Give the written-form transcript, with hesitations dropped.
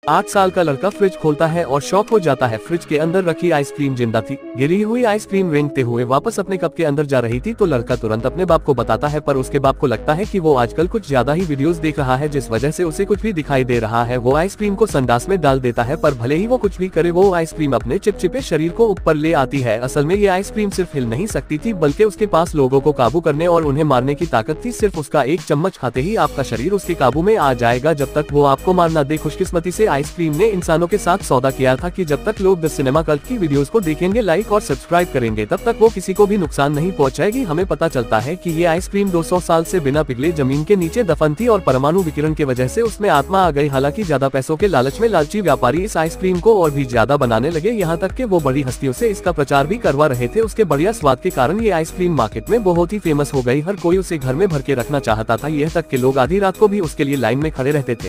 8 साल का लड़का फ्रिज खोलता है और शॉक हो जाता है। फ्रिज के अंदर रखी आइसक्रीम जिंदा थी। गिरी हुई आइसक्रीम रेंगते हुए वापस अपने कप के अंदर जा रही थी तो लड़का तुरंत अपने बाप को बताता है, पर उसके बाप को लगता है कि वो आजकल कुछ ज्यादा ही वीडियोस देख रहा है जिस वजह से उसे कुछ भी दिखाई दे रहा है। वो आइसक्रीम को संडास में डाल देता है, पर भले ही वो कुछ भी करे वो आइसक्रीम अपने चिपचिपे शरीर को ऊपर ले आती है। असल में ये आइसक्रीम सिर्फ हिल नहीं सकती थी, बल्कि उसके पास लोगों को काबू करने और उन्हें मारने की ताकत थी। सिर्फ उसका एक चम्मच खाते ही आपका शरीर उसके काबू में आ जाएगा जब तक वो आपको मार ना दे। खुशकिस्मती से आइसक्रीम ने इंसानों के साथ सौदा किया था कि जब तक लोग द सिनेमा कल्ट की वीडियोस को देखेंगे, लाइक और सब्सक्राइब करेंगे, तब तक वो किसी को भी नुकसान नहीं पहुंचाएगी। हमें पता चलता है कि ये आइसक्रीम 200 साल से बिना पिघले जमीन के नीचे दफन थी और परमाणु विकिरण की वजह से उसमें आत्मा आ गई। हालांकि ज्यादा पैसों के लालच में लालची व्यापारी इस आइसक्रीम को और भी ज्यादा बनाने लगे, यहाँ तक कि वो बड़ी हस्तियों से इसका प्रचार भी करवा रहे थे। उसके बढ़िया स्वाद के कारण ये आइसक्रीम मार्केट में बहुत ही फेमस हो गई। हर कोई उसे घर में भर के रखना चाहता था, यह तक कि लोग आधी रात को भी उसके लिए लाइन में खड़े रहते थे।